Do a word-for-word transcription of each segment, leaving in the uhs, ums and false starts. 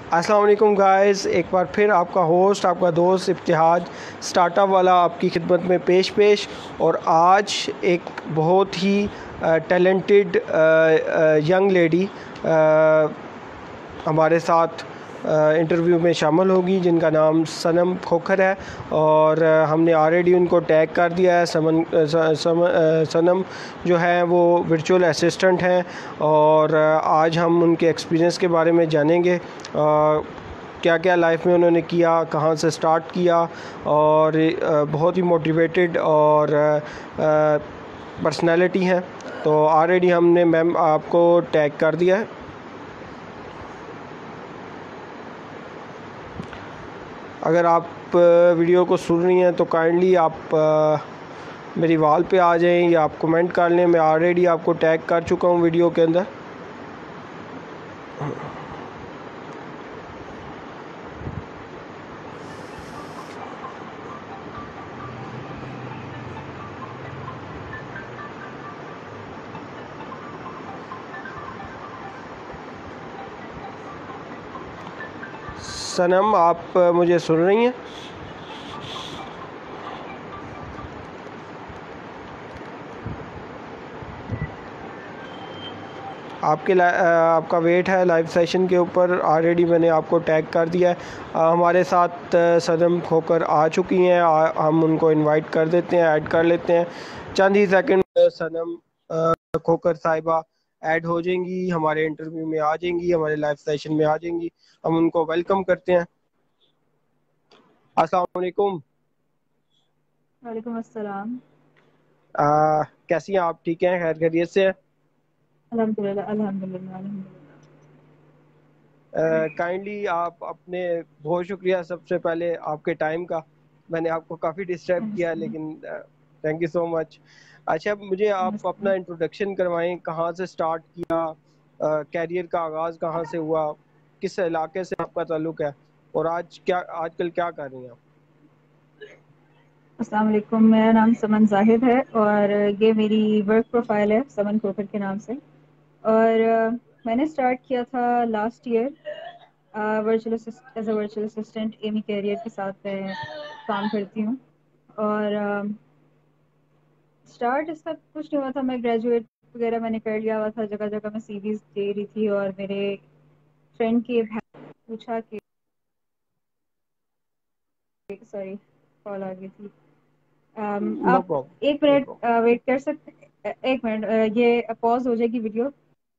السلام علیکم گائز، ایک بار پھر آپ کا ہوسٹ آپ کا دوست ابتہاج اسٹارٹ اپ والا آپ کی خدمت میں پیش پیش اور آج ایک بہت ہی ٹیلنٹڈ ینگ لیڈی ہمارے ساتھ انٹرویو میں شامل ہوگی جن کا نام صنم کھوکھر ہے، اور ہم نے آلریڈی ان کو ٹیگ کر دیا ہے۔ سمن صنم جو ہے وہ ورچوئل اسسٹنٹ ہیں، اور آج ہم ان کے ایکسپیرینس کے بارے میں جانیں گے، کیا کیا لائف میں انہوں نے کیا، کہاں سے سٹارٹ کیا، اور بہت ہی موٹیویٹڈ اور پرسنالٹی ہیں۔ تو آلریڈی ہم نے میم آپ کو ٹیگ کر دیا ہے۔ اگر آپ ویڈیو کو سن رہی ہیں تو کائنڈلی آپ میری وال پہ آ جائیں یا آپ کمنٹ کر لیں، میں آلریڈی آپ کو ٹیگ کر چکا ہوں ویڈیو کے اندر۔ صنم، آپ مجھے سن رہی ہیں؟ آپ کے آپ کا ویٹ ہے لائیو سیشن کے اوپر، آلریڈی میں نے آپ کو ٹیگ کر دیا ہے۔ ہمارے ساتھ صنم کھوکھر آ چکی ہیں، ہم ان کو انوائٹ کر دیتے ہیں، ایڈ کر لیتے ہیں۔ چند ہی سیکنڈ صنم کھوکھر صاحبہ ایڈ ہو جائیں گی، ہمارے انٹرویو میں آ جائیں گی، ہمارے لائیو سیشن میں آ جائیں گی۔ ہم ان کو ویلکم کرتے ہیں۔ السلام علیکم۔ وعلیکم السلام۔ آ, کیسی ہیں آپ؟ ٹھیک ہیں؟ خیر خیریت سے ہیں؟ الحمد للہ الحمد للہ الحمد کائنڈلی آپ اپنے بہت شکریہ سب سے پہلے آپ کے ٹائم کا، میں نے آپ کو کافی ڈسٹرب کیا للہ۔ لیکن تھینک یو سو مچ۔ اچھا، مجھے آپ اپنا انٹروڈکشن کروائیں، کہاں سے سٹارٹ کیا، کیریئر کا آغاز کہاں سے ہوا، کس علاقے سے آپ کا تعلق ہے، اور آج کیا آج کل کیا کر رہی ہیں آپ؟ السلام علیکم، میرا نام سمن زاہد ہے اور یہ میری ورک پروفائل ہے سمن کھوکھر کے نام سے، اور میں نے اسٹارٹ کیا تھا last year virtual as a virtual assistant. Amy career کے ساتھ میں کام کرتی ہوں، اور اسٹارٹ اس کا کچھ نہیں ہوا تھا، میں گریجویٹ وغیرہ میں نے کر لیا ہوا تھا، جگہ جگہ میں سی ویز دے رہی تھی، اور میرے فرینڈ کے پوچھا کہ سوری کال آ گئی تھی، نو آپ پرابلم، ایک نو منٹ پرابلم۔ ویٹ کر سکتے؟ ایک منٹ، یہ پاز ہو جائے گی ویڈیو۔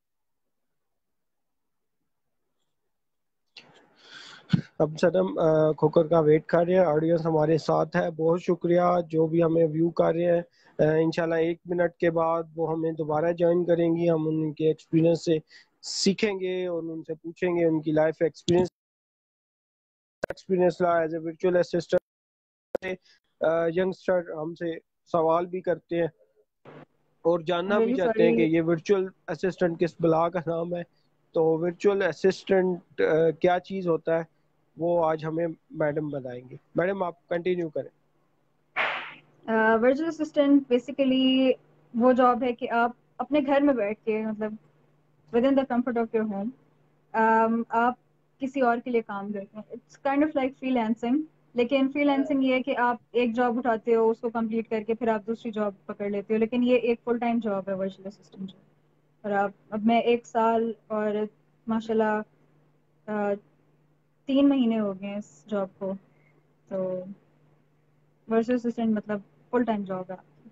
اب صنم کھوکھر کا ویٹ کر رہے ہیں، آڈینس ہمارے ساتھ ہے، بہت شکریہ جو بھی ہمیں ویو کر رہے ہیں۔ انشاءاللہ ایک منٹ کے بعد وہ ہمیں دوبارہ جوائن کریں گی، ہم ان کے ایکسپیرینس سے سیکھیں گے اور ان سے پوچھیں گے ان کی لائف ایکسپیرینس ایکسپیرینس رہا as a virtual assistant. Youngster ہم سے سوال بھی کرتے ہیں اور جاننا بھی ریئلی چاہتے ہیں سوری۔ کہ یہ ورچوئل اسسٹنٹ کس بلا کا نام ہے۔ تو ورچوئل اسسٹنٹ کیا چیز ہوتا ہے وہ آج ہمیں میڈم بتائیں گے۔ میڈم آپ کنٹینیو کریں۔ ورچوئل اسسٹنٹ بیسیکلی وہ جاب ہے کہ آپ اپنے گھر میں بیٹھ کے، مطلب within the comfort of your home, آپ کسی اور کے لیے کام کرتے ہیں۔ It's kind of like freelancing, لیکن فری لینسنگ یہ ہے کہ آپ ایک جاب اٹھاتے ہو، اس کو کمپلیٹ کر کے پھر آپ دوسری جاب پکڑ لیتے ہو، لیکن یہ ایک فل ٹائم جاب ہے ورچوئل اسسٹنٹ۔ اور آپ اب میں ایک سال اور ماشاء اللہ تین مہینے ہو گئے اس جاب کو، تو ورچوئل اسسٹنٹ مطلب فل ٹائم جاب ہے۔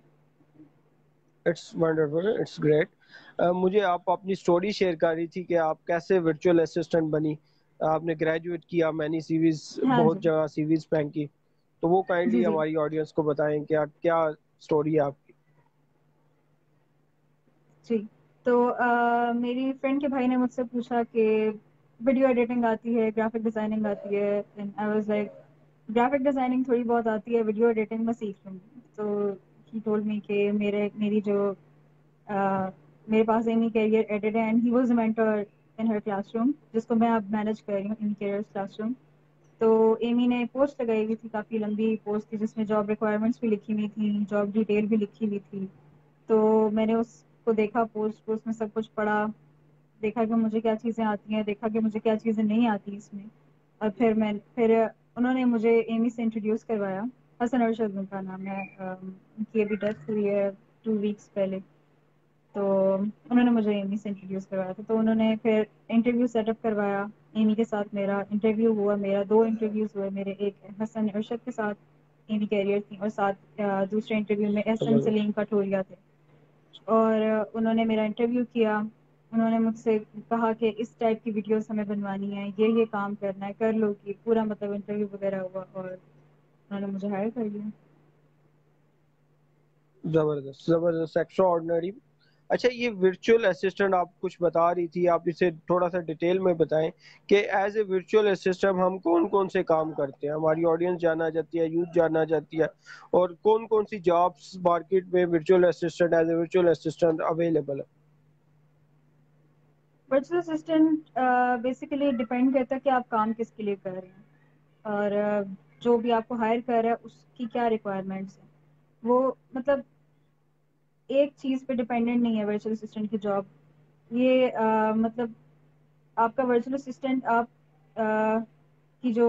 It's wonderful, it's great. مجھے آپ اپنی سٹوری شیئر کر رہی تھی کہ آپ کیسے ورچوئل اسسٹنٹ بنی۔ آپ نے گریجویٹ کیا، میں نے سی ویز ہاں جی بہت جگہ سی ویز پھینکی، تو وہ جی کائنڈلی جی ہماری آڈینس کو بتائیں کیا کیا سٹوری ہے آپ کی۔ جی تو میری فرینڈ کے بھائی نے مجھ سے پوچھا کہ ویڈیو ایڈیٹنگ آتی ہے، گرافک ڈیزائننگ آتی ہے، and I was like graphic designing تھوڑی بہت آتی ہے، ویڈیو ایڈیٹنگ میں سیکھ لوں گی۔ تو ہی ٹولڈ می کہ میرے میری جو میرے پاس ایمی کیریئر ایڈٹ ہے، and he was a mentor in her classroom, جس کو میں اب مینیج کر رہی ہوں، ایمی کیریئر کلاس روم۔ تو ایمی نے پوسٹ لگائی ہوئی تھی، کافی لمبی پوسٹ تھی جس میں جاب ریکوائرمنٹس بھی لکھی ہوئی تھیں، جاب ڈیٹیل بھی لکھی ہوئی تھی۔ تو میں نے اس کو دیکھا، پوسٹ پوسٹ میں سب کچھ پڑھا، دیکھا کہ مجھے کیا چیزیں آتی ہیں, دیکھا کہ مجھے کیا چیزیں نہیں آتی اس میں, اور پھر میں پھر انہوں نے مجھے ایمی سے انٹروڈیوس کروایا. حسن ارشد ان کا نام ہے, ان کی ابھی ڈیتھ ہوئی ہے ٹو ویکس پہلے. تو انہوں نے مجھے ایمی سے انٹروڈیوس کروایا تھا. تو انہوں نے پھر انٹرویو سیٹ اپ کروایا ایمی کے ساتھ. میرا انٹرویو ہوا, میرا دو انٹرویوز ہوئے میرے, ایک حسن ارشد کے ساتھ ایمی کیریئر تھی, اور ساتھ دوسرے انٹرویو میں احسن زبردست سلیم کٹھوریا تھے. اور انہوں نے میرا انٹرویو کیا. انہوں نے مجھ سے کہا کہ اس ٹائپ کی ویڈیوز ہمیں بنوانی ہے, یہ یہ کام کرنا ہے, کر لو گی پورا, مطلب انٹرویو وغیرہ ہوا اور انہوں نے مجھے ہائر کر لیا. زبردست زبردست ایکسٹرا آرڈنری. اچھا یہ ورچوئل اسسٹنٹ آپ کچھ بتا رہی تھی, آپ اسے تھوڑا سا ڈیٹیل میں بتائیں کہ ایز اے ورچوئل اسسٹنٹ ہم کون کون سے کام کرتے ہیں, ہماری آڈینس جاننا چاہتی ہے, یوتھ جاننا چاہتی ہے, اور کون کون سی جابس مارکیٹ میں virtual assistant as a virtual assistant available ہے. ورچوئل اسسٹنٹ بیسیکلی ڈپینڈ کرتا ہے کہ آپ کام کس کے لیے کر رہے ہیں, اور جو بھی آپ کو ہائر کر رہا ہے اس کی کیا ریکوائرمنٹس ہیں. وہ مطلب ایک چیز پہ ڈپینڈنٹ نہیں ہے ورچوئل اسسٹنٹ کی جاب. یہ آ, مطلب آپ کا ورچوئل اسسٹنٹ آپ آ, کی جو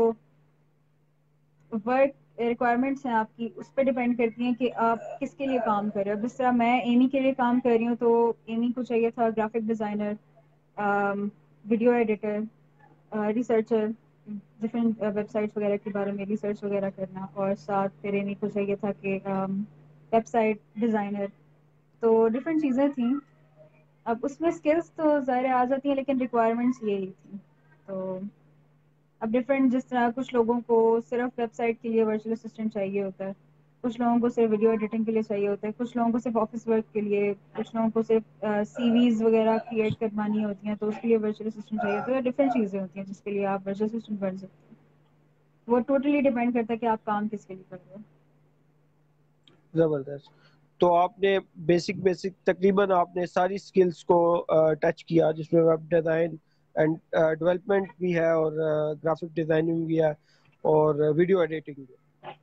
ورک ریکوائرمنٹس ہیں آپ کی, اس پہ ڈیپینڈ کرتی ہیں کہ آپ کس کے لیے کام کر رہے ہو. جس طرح میں ایمی کے لیے کام کر رہی ہوں, تو ایمی کو چاہیے تھا graphic designer, video editor, researcher, different websites وغیرہ کے بارے میں ریسرچ وغیرہ کرنا, اور ساتھ پھر ایمی کو چاہیے تھا کہ ویب سائٹ ڈیزائنر. تو ڈفرینٹ چیزیں تھیں. اب اس میں اسکلس تو ظاہر آ جاتی ہیں, لیکن ریکوائرمنٹس یہی تھیں. تو اب ڈفرینٹ, جس طرح کچھ لوگوں کو صرف ویب سائٹ کے لیے ورچوئل اسسٹنٹ چاہیے ہوتا ہے, کچھ لوگوں کو صرف ویڈیو ایڈیٹنگ کے لیے چاہیے ہوتا ہے, کچھ لوگوں کو صرف آفس ورک کے لیے, کچھ لوگوں کو صرف سی ویز وغیرہ کریٹ کروانی ہوتی ہیں, تو اس کے لیے ورچوئل اسسٹنٹ چاہیے ہوتا ہے. ڈفرینٹ چیزیں ہوتی ہیں جس کے لیے آپ ورچوئل اسسٹنٹ بن سکتے ہیں. وہ ٹوٹلی ڈیپینڈ کرتا ہے کہ آپ کام کس کے لیے کر رہے ہو. زبردست. تو آپ نے بیسک بیسک تقریباً آپ نے ساری اسکلس کو ٹچ کیا, جس میں ویب ڈیزائن اینڈ ڈیولپمنٹ بھی ہے, اور گرافک ڈیزائننگ بھی ہے, اور ویڈیو ایڈیٹنگ بھی.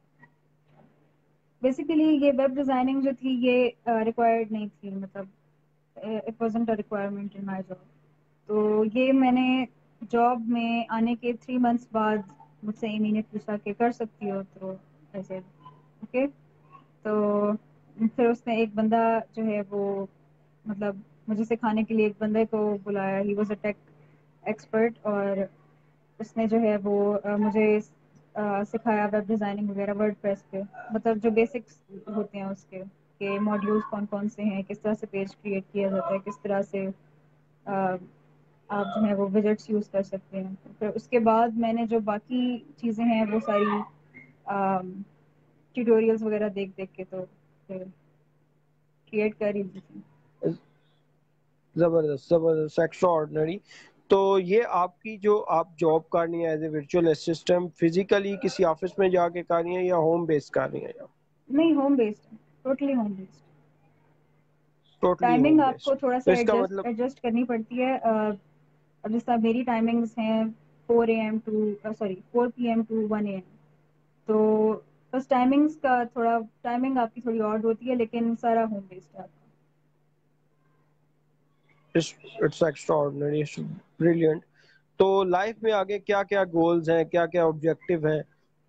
بیسیکلی یہ ویب ڈیزائننگ جو تھی یہ ریکوائرڈ نہیں تھی, مطلب it wasn't a requirement in my job. تو یہ میں نے جاب میں آنے کے تھری منتھس بعد مجھ سے ایمی نے پوچھا کہ کر سکتی ہو, تو ایسے اوکے. تو پھر اس نے ایک بندہ جو ہے وہ مطلب مجھے سکھانے کے لیے ایک بندے کو بلایا. ہی واز اے ٹیک ایکسپرٹ, اور اس نے جو ہے وہ مجھے سکھایا ویب ڈیزائننگ وغیرہ ورڈ پریس پہ, مطلب جو بیسکس ہوتے ہیں اس کے, کہ ماڈیولس کون کون سے ہیں, کس طرح سے پیج کریٹ کیا جاتا ہے, کس طرح سے آپ جو ہے وہ ویجٹس یوز کر سکتے ہیں. پھر اس کے بعد میں نے جو باقی چیزیں ہیں وہ ساری ٹیوٹوریلس وغیرہ دیکھ دیکھ کے تو پھر کریٹ کر ہی دی تھی. زبردست زبردست ایکسٹرا آرڈنری. تو یہ آپ کی جو آپ جاب کرنی ہے as a virtual assistant, physically کسی آفس میں جا کے کرنی ہے یا ہوم بیس کرنی ہے؟ نہیں, ہوم بیسڈ ہے, totally home based. Totally timing home آپ کو بیسڈ. تھوڑا تو سا اس کا ایڈجسٹ مطلب ایڈجسٹ کرنی پڑتی ہے. اب جس طرح میری ٹائمنگس ہیں four A M to sorry four P M to one A M, تو بس ٹائمنگس کا تھوڑا ٹائمنگ آپ کی تھوڑی آڈ ہوتی ہے, لیکن سارا ہوم بیسڈ ہے آپ کا. It's extraordinary, brilliant. تو لائف میں آگے کیا کیا گولز ہیں, کیا کیا آبجیکٹیو ہیں؟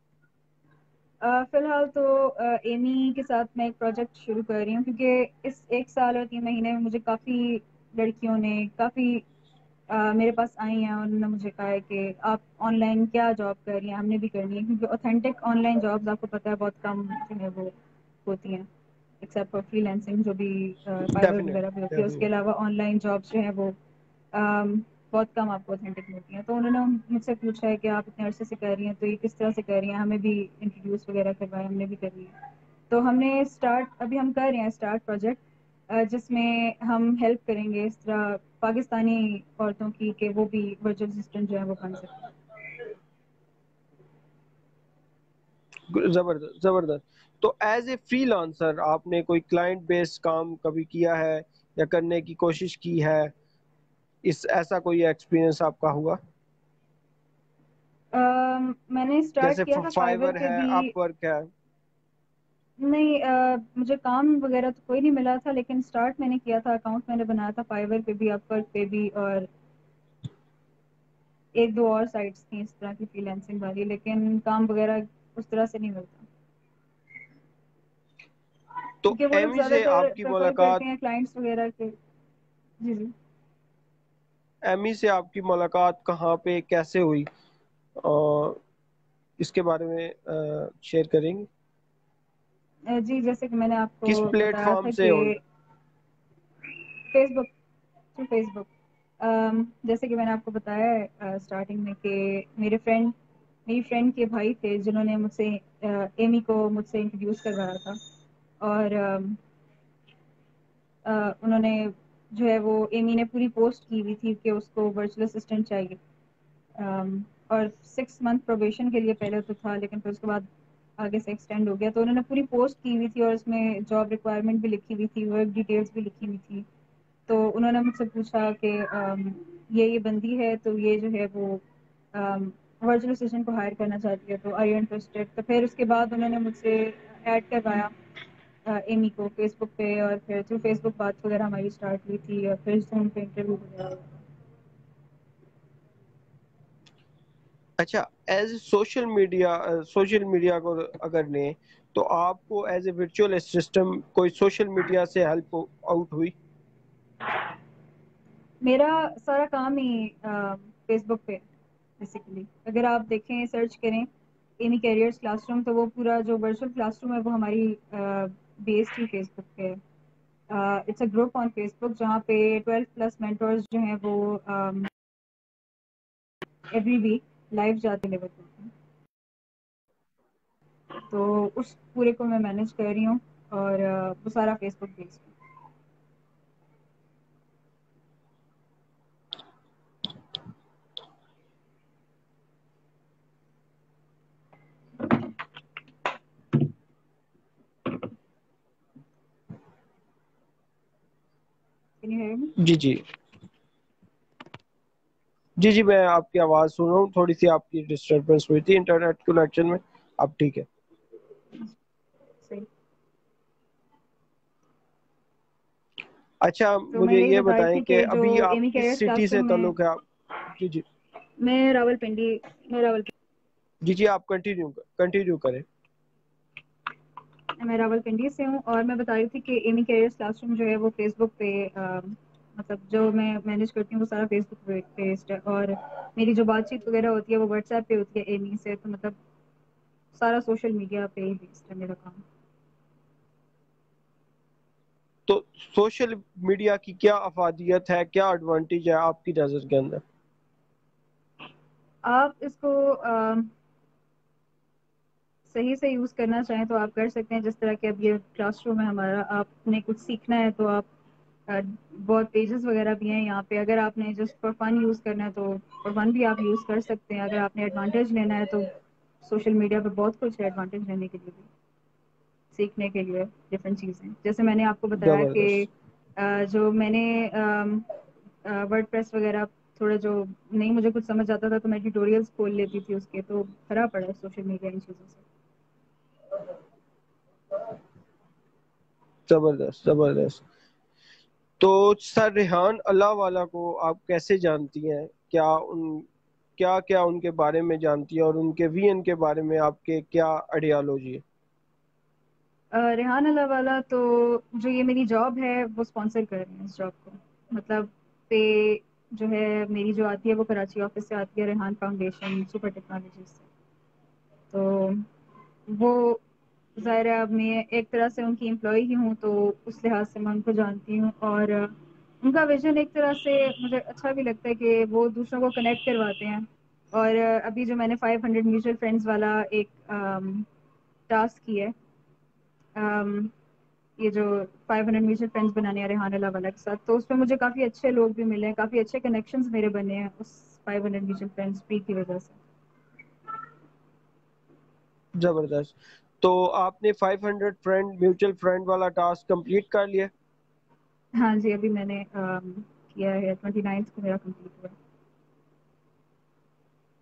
فی الحال تو ایمی کے ساتھ میں ایک پروجیکٹ شروع کر رہی ہوں, کیونکہ اس ایک سال اور تین مہینے میں مجھے کافی لڑکیوں نے کافی میرے پاس آئی ہیں, اور انہوں نے مجھے کہا ہے کہ آپ آن لائن کیا جاب کر رہی ہیں, ہم نے بھی کرنی ہے. کیونکہ اوتھینٹک آن لائن جابس آپ کو پتہ ہے بہت کم جو ہے وہ ہوتی ہیں, ایکسیپٹ فار فری لینسنگ جو بھی فائبر وغیرہ بھی ہوتی ہے. اس کے علاوہ آن لائن جابس جو ہیں وہ بہت کم آپ کو اوتھینٹک ملتی ہیں. تو انہوں نے مجھ سے پوچھا ہے کہ آپ اتنے عرصے سے کر رہی ہیں, تو یہ کس طرح سے کر رہی ہیں, ہمیں بھی انٹروڈیوس وغیرہ کروایا, ہم نے بھی کر لیا. تو ہم نے اسٹارٹ ابھی ہم کر رہے ہیں اسٹارٹ پروجیکٹ, جس میں ہم ہیلپ کریں گے اس طرح پاکستانی عورتوں کی کہ وہ بھی ورچوئل اسسٹنٹ جو ہے وہ بن سکیں. زبردست زبردست. تو ایز اے فری لانسر آپ نے کوئی کلائنٹ بیس کام کبھی کیا ہے یا کرنے کی کوشش کی ہے؟ اس ایسا کوئی ایکسپیرینس آپ کا ہوا؟ میں نے اسٹارٹ جیسے کیا تھا فائبر فائور پہ ہے, بھی. اپ ورک ہے. نہیں آ, مجھے کام وغیرہ تو کوئی نہیں ملا تھا، لیکن اسٹارٹ میں نے کیا تھا، اکاؤنٹ میں نے بنایا تھا فائیور پہ بھی، اپ ورک پہ بھی، اور ایک دو اور سائٹس تھیں اس طرح کی فری لانسنگ والی، لیکن کام وغیرہ اس طرح سے نہیں ملتا تو کیونکہ وہ لوگ ایمی زیادہ سے تر آپ کی پریفر ملاقات کرتے ہیں کلائنٹس وغیرہ کے. جی جی. ایمی سے آپ کی ملاقات کہاں پہ کیسے ہوئی، اور اس کے بارے میں شیئر کریں گے؟ جی جیسے کہ میں نے آپ کو کس پلیٹ بتایا فارم تھا سے کہ ہوئی؟ Facebook, through Facebook. جیسے کہ میں نے آپ کو بتایا ہے اسٹارٹنگ میں کہ میرے فرینڈ میری فرینڈ کے بھائی تھے جنہوں نے مجھ سے ایمی کو مجھ سے انٹروڈیوس کروایا تھا، اور انہوں نے جو ہے وہ ایمی نے پوری پوسٹ کی ہوئی تھی کہ اس کو ورچوئل اسسٹنٹ چاہیے، اور سکس منتھ پروبیشن کے لیے پہلے تو تھا، لیکن پھر اس کے بعد آگے سے ایکسٹینڈ ہو گیا. تو انہوں نے پوری پوسٹ کی ہوئی تھی اور اس میں جاب ریکوائرمنٹ بھی لکھی ہوئی تھی، ورک ڈیٹیلس بھی لکھی ہوئی تھی. تو انہوں نے مجھ سے پوچھا کہ یہ یہ بندی ہے تو یہ جو ہے وہ ورچوئل اسسٹنٹ کو ہائر کرنا چاہتی ہے، تو آئی یو انٹرسٹیڈ. تو پھر اس کے بعد انہوں نے مجھ سے ایڈ کروایا ایمی کو فیس بک پہ، اور پھر تھرو فیس بک بات وغیرہ ہماری اسٹارٹ ہوئی تھی، اور پھر زوم پہ انٹرویو وغیرہ ہوا. اچھا، as a social media social media کو اگر لیں تو آپ کو ایز اے ورچوئل اسسٹنٹ کوئی سوشل میڈیا سے ہیلپ آؤٹ ہوئی؟ میرا سارا کام ہی فیس بک پہ بیسیکلی. اگر آپ دیکھیں سرچ کریں ایمی کیریئرس کلاس روم، تو وہ پورا جو ورچوئل کلاس روم ہے وہ ہماری بیسڈ ہی فیس بک پہ ہے. It's a group on Facebook جہاں پہ ٹویلو پلس مینٹورز جو ہیں وہ ایوری ویک لائیو جاتے لیول کرتے ہیں. تو اس پورے کو میں مینیج کر رہی ہوں، اور وہ سارا فیس بک بیسڈ ہے. Can you hear me? جی جی جی جی میں آپ کی آواز سن رہا ہوں، تھوڑی سی آپ کی ڈسٹربنس ہوئی تھی انٹرنیٹ کنیکشن میں، اب ٹھیک ہے. صحیح. اچھا تو میں مجھے یہی یہ بتا رہی بتائیں تھی کہ جو ابھی ایمی آپ کس کیریئرس سٹی کلاس سے روم میں، تعلق ہے آپ؟ جی جی میں راول پنڈی میں راول جی جی آپ کنٹینیو کنٹینیو کریں. میں راول پنڈی سے ہوں، اور میں بتا رہی تھی کہ ایمی کیریئرس کلاس روم جو ہے وہ فیس بک پہ مطلب جو میں مینیج کرتی ہوں وہ سارا فیس بک پہ بیسڈ ہے، اور میری جو بات چیت وغیرہ ہوتی ہے وہ واٹس ایپ پہ ہوتی ہے ایمی سے. تو مطلب سارا سوشل میڈیا پہ ہی بیسڈ ہے میرا کام. تو سوشل میڈیا کی کیا افادیت ہے، کیا ایڈوانٹیج ہے آپ کی نظر کے اندر؟ آپ اس کو صحیح سے یوز کرنا چاہیں تو آپ کر سکتے ہیں. جس طرح کہ اب یہ کلاس روم ہے ہمارا، آپ نے کچھ سیکھنا ہے تو آپ بہت پیجز وغیرہ بھی ہیں یہاں پہ. اگر آپ نے جسٹ فار فن یوز کرنا ہے تو فار فن بھی آپ یوز کر سکتے ہیں. اگر آپ نے ایڈوانٹیج لینا ہے تو سوشل میڈیا پہ بہت کچھ ہے ایڈوانٹیج لینے کے لیے بھی، سیکھنے کے لیے ڈفرینٹ چیزیں. جیسے میں نے آپ کو بتایا کہ زبردست. جو میں نے ورڈ پریس وغیرہ تھوڑا جو نہیں مجھے کچھ سمجھ آتا تھا تو میں ٹیوٹوریلس کھول لیتی تھی اس کے، تو بھرا پڑا ہے سوشل میڈیا ان چیزوں سے. زبردست زبردست. تو سر ریحان اللہ والا کو آپ کیسے جانتی ہیں؟ کیا ان کیا کیا ان کے بارے میں جانتی ہیں، اور ان کے وی این کے بارے میں آپ کے کیا آئیڈیالوجی ہے؟ ریحان اللہ والا تو جو یہ میری جاب ہے وہ اسپانسر کر رہے ہیں اس جاب کو. مطلب پہ جو ہے میری جو آتی ہے وہ کراچی آفس سے آتی ہے، ریحان فاؤنڈیشن سپر ٹیکنالوجیز سے. تو وہ ظاہر ہے اب میں ایک طرح سے ان کی امپلائی ہی ہوں، تو اس لحاظ سے میں ان کو جانتی ہوں. اور ان کا ویژن ایک طرح سے مجھے اچھا بھی لگتا ہے کہ وہ دوسروں کو کنیکٹ کرواتے ہیں. اور ابھی جو میں نے فائیو ہنڈریڈ میوچل فرینڈز والا ایک ٹاسک کی ہے، یہ جو فائیو ہنڈریڈ میوچل فرینڈز بنانے ہیں ریحان اللہ والا کے ساتھ، تو اس میں مجھے کافی اچھے لوگ بھی ملے ہیں، کافی اچھے کنیکشنز میرے بنے ہیں اس five hundred mutual friends free کی وجہ سے. زبردست. تو آپ نے five hundred friend mutual friend والا ٹاسک کمپلیٹ کر لیا؟ ہاں جی ابھی میں نے کیا ہے، ٹوئنٹی نائنتھ کو میرا کمپلیٹ ہوا.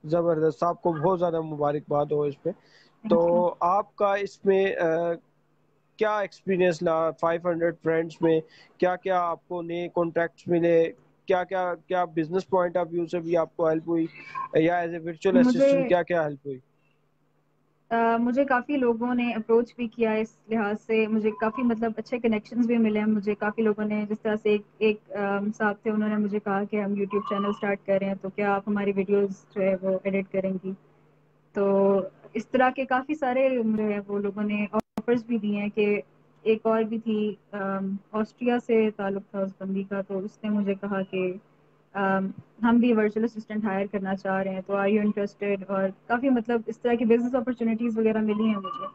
زبردست، آپ کو بہت زیادہ مبارکباد ہو اس پہ. تو تھینک یو. آپ کا اس میں کیا ایکسپیرینس لا فائیو ہنڈریڈ فرینڈس میں؟ کیا کیا آپ کو نئے کانٹیکٹس ملے؟ کیا کیا کیا بزنس پوائنٹ آف ویو سے بھی آپ کو ہیلپ ہوئی، یا ایز اے ورچوئل مجھے اسسٹنٹ کیا کیا ہیلپ ہوئی؟ آ، مجھے کافی لوگوں نے اپروچ بھی کیا اس لحاظ سے، مجھے کافی مطلب اچھے کنیکشنز بھی ملے ہیں مجھے. کافی لوگوں نے جس طرح سے ایک ایک آم، صاحب تھے، انہوں نے مجھے کہا کہ ہم یوٹیوب چینل اسٹارٹ کر رہے ہیں، تو کیا آپ ہماری ویڈیوز جو ہے وہ ایڈٹ کریں گی. تو اس طرح کے کافی سارے جو ہے وہ لوگوں نے آفرز بھی دیے ہیں. کہ ایک اور بھی تھی آم، آسٹریا سے تعلق تھا اس بندی کا، تو اس نے مجھے کہا کہ آم، ہم بھی ورچوئل اسسٹنٹ ہائر کرنا چاہ رہے ہیں، تو آر یو انٹرسٹیڈ. اور کافی مطلب اس طرح کی بزنس اپرچونیٹیز وغیرہ ملی ہیں مجھے.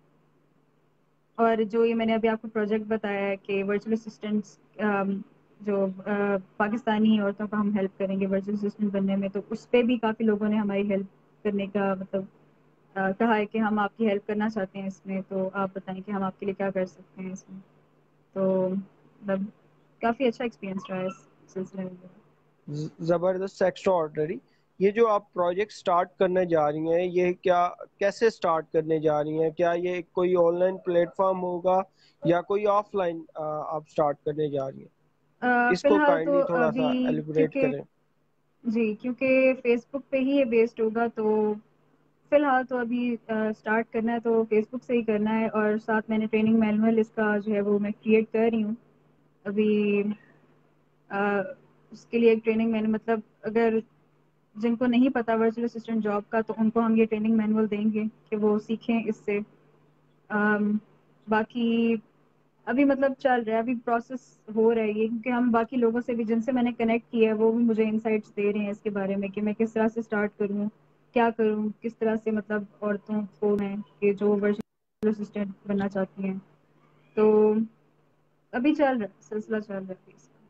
اور جو یہ میں نے ابھی آپ کو پروجیکٹ بتایا ہے کہ ورچوئل اسسٹنٹس جو آ، پاکستانی عورتوں کو ہم ہیلپ کریں گے ورچوئل اسسٹنٹ بننے میں، تو اس پہ بھی کافی لوگوں نے ہماری ہیلپ کرنے کا مطلب آ، کہا ہے کہ ہم آپ کی ہیلپ کرنا چاہتے ہیں اس میں، تو آپ بتائیں کہ ہم آپ کے لیے کیا کر سکتے ہیں اس میں. تو مطلب کافی اچھا ایکسپیرینس رہا ہے اس سلسلے میں. زبردست، ایکسٹرا آرڈنری. یہ جو آپ پروجیکٹ سٹارٹ کرنے جا رہی ہیں، یہ کیا کیسے سٹارٹ کرنے جا رہی ہیں؟ کیا یہ کوئی آن لائن پلیٹ فارم ہوگا یا کوئی آف لائن آپ سٹارٹ کرنے جا رہی ہیں؟ آ، اس فی کو الحال تو کائنڈلی تھوڑا سا ابھی ایلیبریٹ کیونکہ کریں. جی کیونکہ فیس بک پہ ہی یہ بیسڈ ہوگا، تو فی الحال تو ابھی اسٹارٹ کرنا ہے تو فیس بک سے ہی کرنا ہے. اور ساتھ میں نے ٹریننگ مینول اس کا جو ہے وہ میں کریٹ کر رہی ہوں ابھی. آ، اس کے لیے ایک ٹریننگ میں نے مطلب اگر جن کو نہیں پتا ورچوئل اسسٹنٹ جاب کا، تو ان کو ہم یہ ٹریننگ مینول دیں گے کہ وہ سیکھیں اس سے. آم، باقی ابھی مطلب چل رہا ہے، ابھی پروسیس ہو رہا ہے یہ، کیونکہ ہم باقی لوگوں سے بھی جن سے میں نے کنیکٹ کیا ہے وہ بھی مجھے انسائٹس دے رہے ہیں اس کے بارے میں کہ میں کس طرح سے اسٹارٹ کروں، کیا کروں، کس طرح سے مطلب عورتوں کو میں کہ جو ورچوئل اسسٹنٹ بننا چاہتی ہیں. تو ابھی چل رہا ہے، سلسلہ چل رہا ہے اس کا.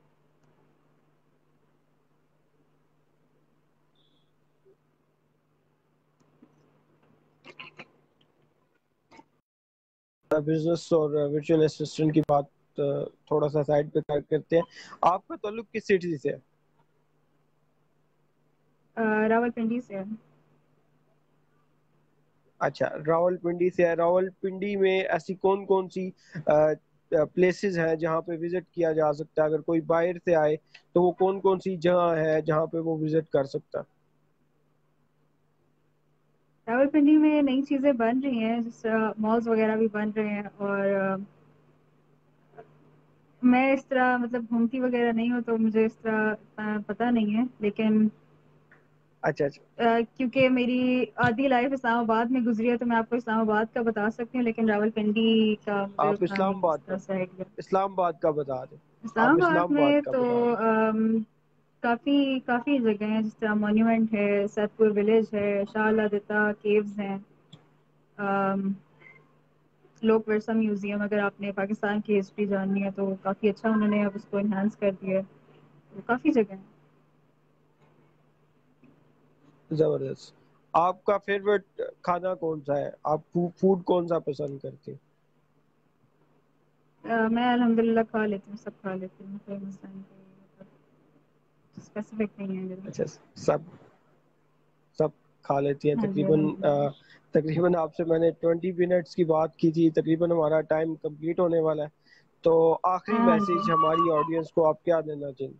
بزنس اور ورچوئل اسسٹنٹ کی بات تھوڑا سا سائڈ پہ کرتے ہیں. آپ کا تعلق کس سٹی سے ہے؟ راول پنڈی سے ہے. اچھا، راول پنڈی سے ہے. راول پنڈی میں ایسی کون کون سی پلیسز ہیں جہاں پہ وزٹ کیا جا سکتا ہے؟ اگر کوئی باہر سے آئے تو وہ کون کون سی جگہ ہے جہاں پہ وہ وزٹ کر سکتا ہے؟ راول پنڈی میں نئی چیزیں بن رہی ہیں، جس طرح مالز وغیرہ بھی بن رہے ہیں. اور میں اس طرح مطلب گھومتی وغیرہ نہیں ہوں، تو مجھے اس طرح پتہ نہیں ہے. لیکن اچھا اچھا کیونکہ میری آدھی لائف اسلام آباد میں گزری ہے، تو میں آپ کو اسلام آباد کا بتا سکتی ہوں، لیکن راول پنڈی کا مجھے آپ اتنا اسلام نہیں اس آباد کا طرح سے آئیڈیا. اسلام آباد کا بتا دیں. آپ اسلام آباد اسلام میں آباد کا تو بتا دیں. آم، کافی کافی جگہ ہیں، جس طرح مونیومنٹ ہے، سیت پور ولیج ہے، شاہ لادتا کیوز ہیں، آم، لوک ورثہ میوزیم. اگر آپ نے پاکستان کی ہسٹری جاننی ہے تو کافی اچھا انہوں نے اب اس کو انہانس کر دیا ہے. تو کافی جگہ ہیں. زبردست. آپ کا فیوریٹ کھانا کون سا ہے؟ آپ فوڈ کون سا پسند کرتے ہیں؟ آ، میں الحمد للہ کھا لیتی ہوں، سب کھا لیتی ہوں، کوئی مسئلہ نہیں. اسپیسیفک نہیں ہے میرا. اچھا، سب سب کھا لیتی ہیں ہاں جی تقریباً. الحمد للہ. تقریباً آپ سے میں نے ٹوینٹی منٹس کی بات کی تھی، تقریباً ہمارا ٹائم کمپلیٹ ہونے والا ہے. تو آخری ہاں جی. میسج ہماری آڈینس کو آپ کیا دینا چاہیں؟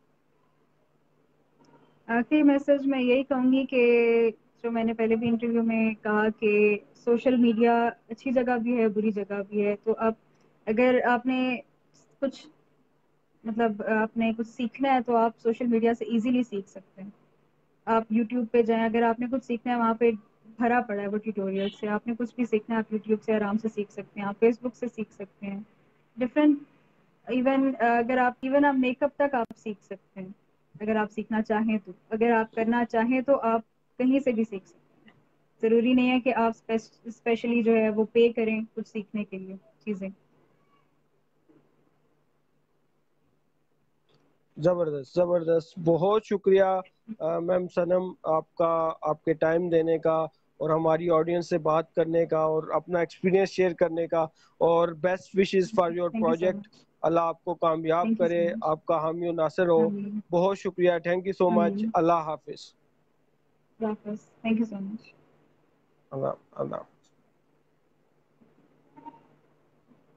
آخری میسج میں یہی کہوں گی کہ جو میں نے پہلے بھی انٹرویو میں کہا کہ سوشل میڈیا اچھی جگہ بھی ہے، بری جگہ بھی ہے. تو آپ اگر آپ نے کچھ مطلب آپ نے کچھ سیکھنا ہے تو آپ سوشل میڈیا سے ایزیلی سیکھ سکتے ہیں. آپ یوٹیوب پہ جائیں، اگر آپ نے کچھ سیکھنا ہے وہاں پہ بھرا پڑا ہے وہ ٹیوٹوریل سے. آپ نے کچھ بھی سیکھنا ہے آپ یوٹیوب سے آرام سے سیکھ سکتے ہیں، آپ فیس بک سے سیکھ سکتے ہیں. ڈفرینٹ ایون اگر آپ ایون آپ میک اپ تک آپ سیکھ سکتے ہیں اگر آپ سیکھنا چاہیں تو. اگر آپ کرنا چاہیں تو آپ کہیں سے بھی سیکھ سکتے ہیں. ضروری نہیں ہے کہ آپ اسپیشلی جو ہے وہ پے کریں کچھ سیکھنے کے لیے چیزیں. زبردست زبردست. بہت شکریہ میم صنم آپ کا، آپ کے ٹائم دینے کا اور ہماری آڈینس سے بات کرنے کا اور اپنا ایکسپیرینس شیئر کرنے کا. اور best wishes for your thank you so project. Much. Allah آپ کو کامیاب تھینک یو سو کرے، مچ. آپ کا حامی و ناصر ہو. آمین. بہت شکریہ. Thank you so much. آمین. اللہ حافظ. اللہ حافظ. تھینک یو سو مچ. اللہ اللہ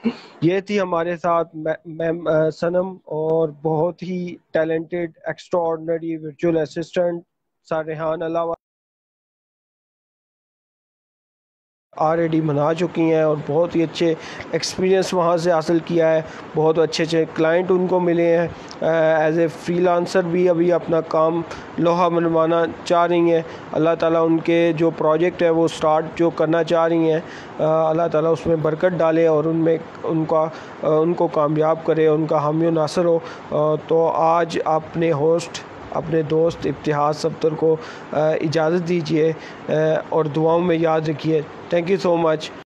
یہ تھی ہمارے ساتھ میم صنم، اور بہت ہی talented extraordinary virtual assistant sir Rehan علاوہ آلریڈی بنا چکی ہیں، اور بہت ہی اچھے ایکسپیرینس وہاں سے حاصل کیا ہے، بہت اچھے اچھے کلائنٹ ان کو ملے ہیں، ایز اے فری لانسر بھی ابھی اپنا کام لوہا منوانا چاہ رہی ہیں۔ اللہ تعالیٰ ان کے جو پروجیکٹ ہے وہ سٹارٹ جو کرنا چاہ رہی ہیں، اللہ تعالیٰ اس میں برکت ڈالے اور ان میں ان کا ان کو کامیاب کرے، ان کا حامی و ناصر ہو۔ تو آج اپنے ہوسٹ اپنے دوست ابتحاد صفدر کو اجازت دیجیے، اور دعاؤں میں یاد رکھیے۔ Thank you so much.